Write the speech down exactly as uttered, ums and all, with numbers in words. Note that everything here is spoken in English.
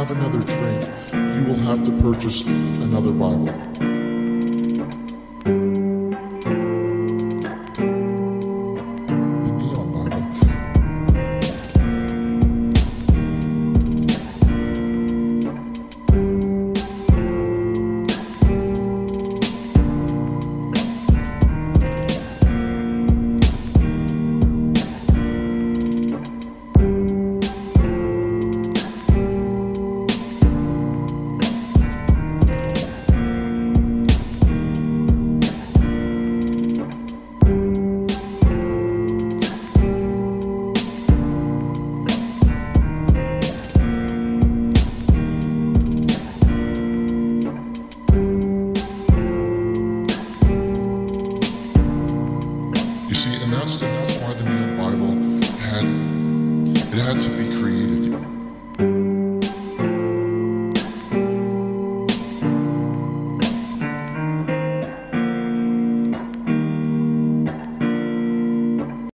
have another drink, you will have to purchase another Bible. The Neon Bible. You see, and that's, and that's why the Neon Bible had, it had to be created.